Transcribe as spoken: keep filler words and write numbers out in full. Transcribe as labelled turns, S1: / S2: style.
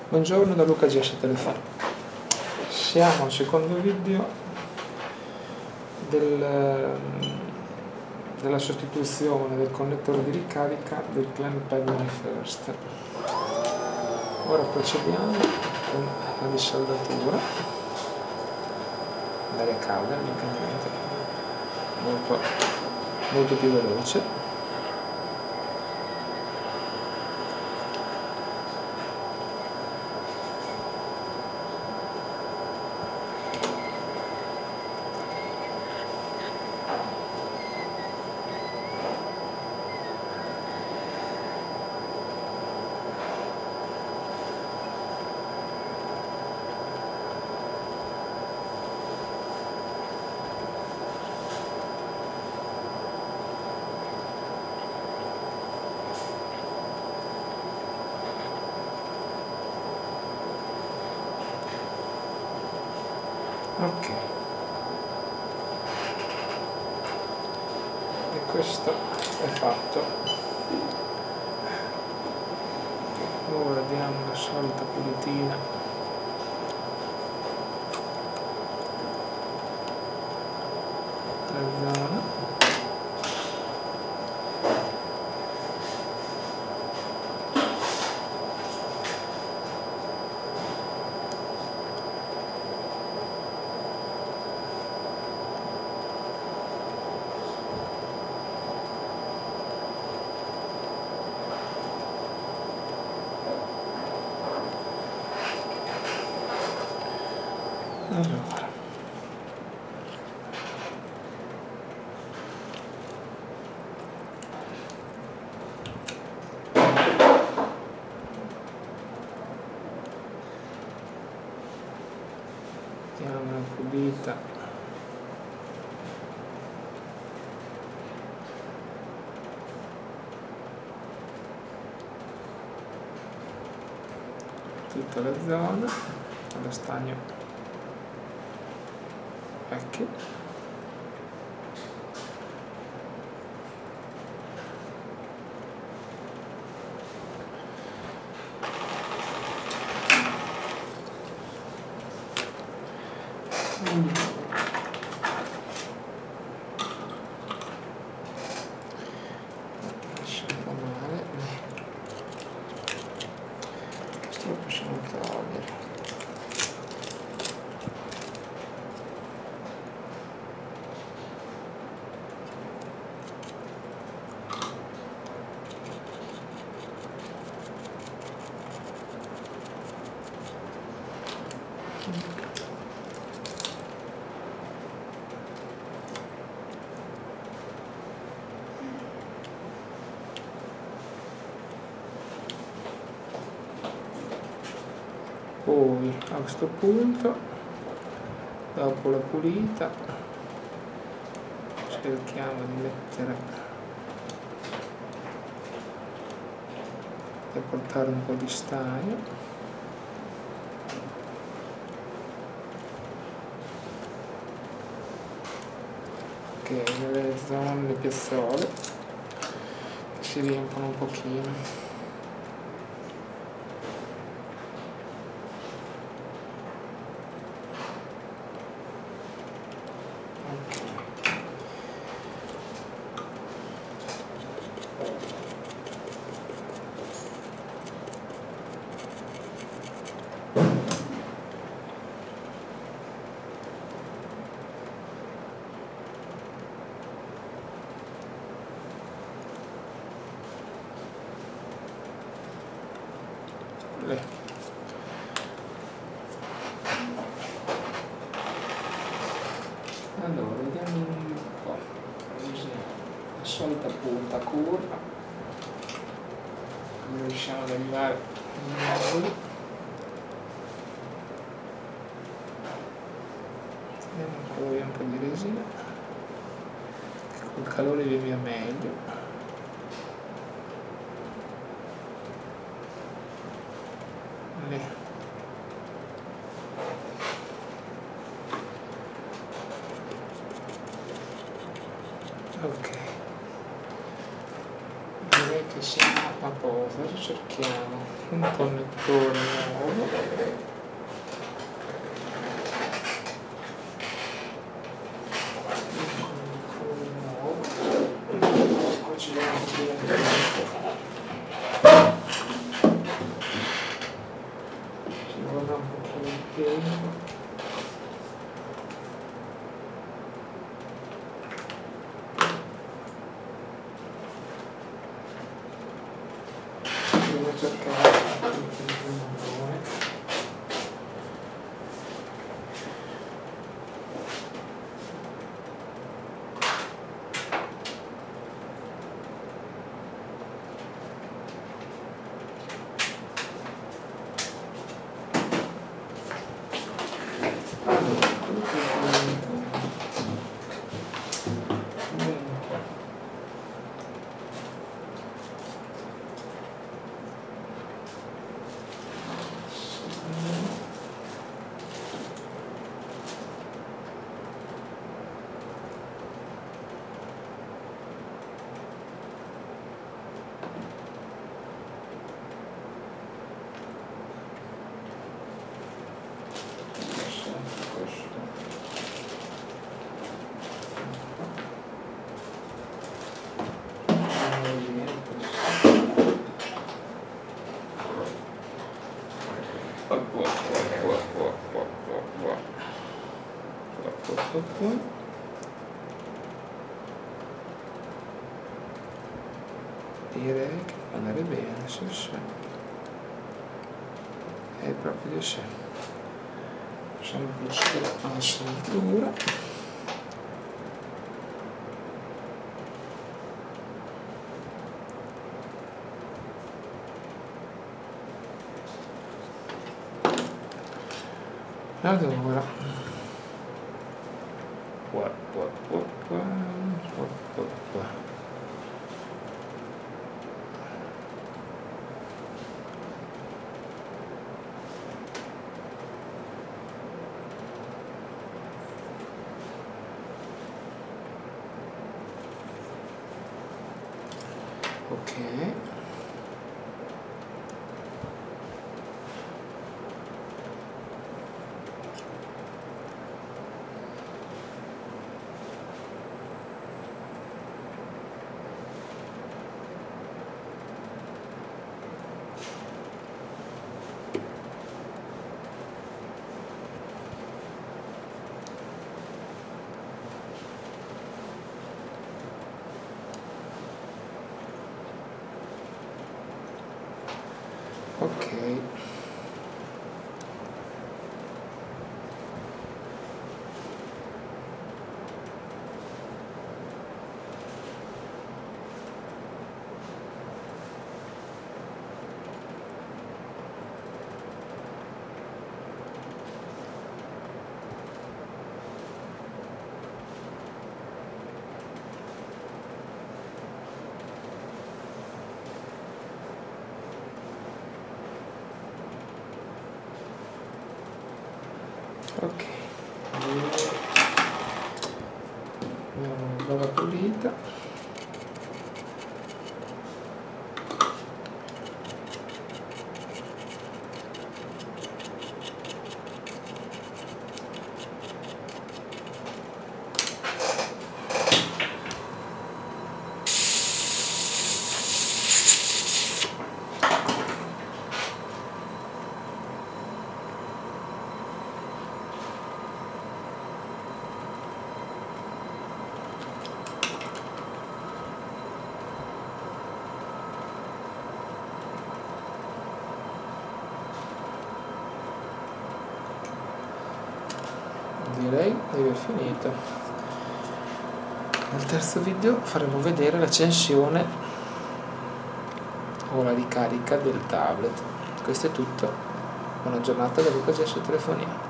S1: Buongiorno da Luca G S Telefono. Siamo al secondo video del, della sostituzione del connettore di ricarica del CleanPad MyFirst. Ora procediamo con la disaldatura, l'aria calda, mica niente, molto, molto più veloce. Ok, e questo è fatto. Ora diamo una solita pulitina la zona. Allora, diamo una pulita tutta la zona, allo stagno vecchio. Mm. Lascia un po' male, questo lo possiamo togliere. Poi a questo punto, dopo la pulita, cerchiamo di mettere, per portare un po' di stagno. Ok, nelle zone, le piazzole che si riempiono un pochino. Allora, vediamo un po', la solita punta curva, come riusciamo ad arrivare in angolo. Andiamo ancora via un po' di resina, col calore viene via meglio. Ok, direi che siamo a posto, adesso cerchiamo un connettore nuovo. Devo cercare direi che può andare bene, sì, sì. È proprio di sé. Facciamo procedere alla saldatura. Allora, qua, qua, qua, qua, qua, qua, qua. Ok. Ok. Ok, una roba pulita. Direi di aver finito. Nel terzo video faremo vedere l'accensione o la ricarica del tablet. Questo è tutto. Buona giornata da Luca G S Telefonia.